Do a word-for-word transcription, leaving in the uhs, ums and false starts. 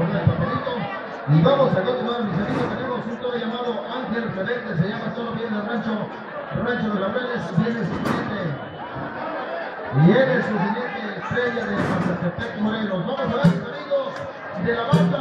Y vamos a continuar, mis amigos. Tenemos un toro llamado Ángel Rebelde, se llama Toro, viene del rancho, rancho de Laureles, viene su jinete. Y él es su jinete estrella de Mazatepec, Morelos. Vamos a ver, mis amigos, de la banda.